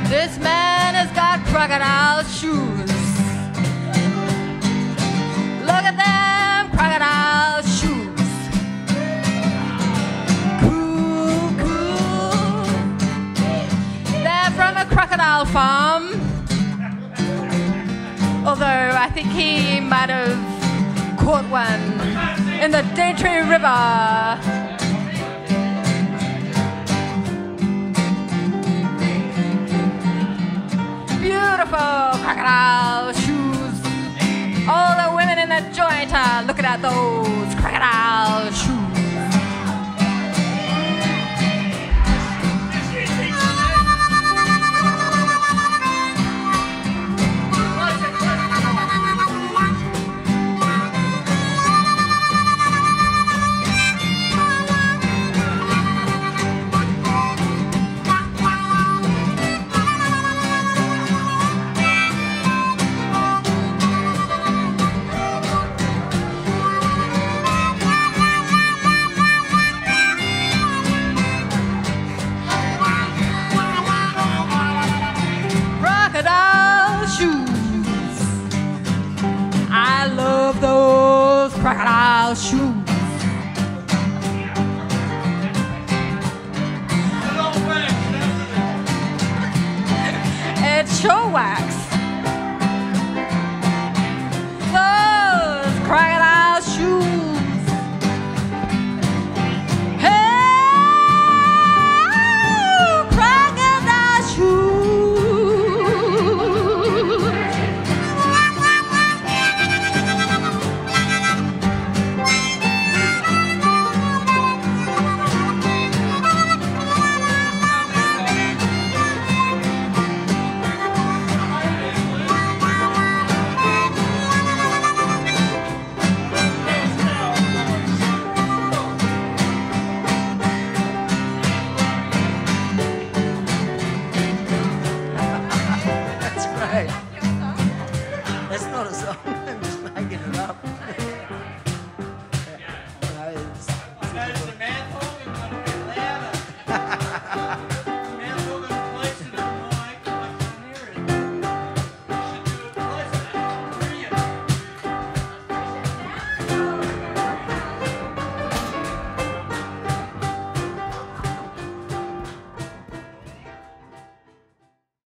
This man has got crocodile shoes. Look at them crocodile shoes. Cool, cool. They're from a crocodile farm. Although I think he might have caught one in the Daintree River. Beautiful crocodile shoes. All the women in the joint are looking at those crocodile shoes. Shoes. I love those crocodile shoes. It's sure wax.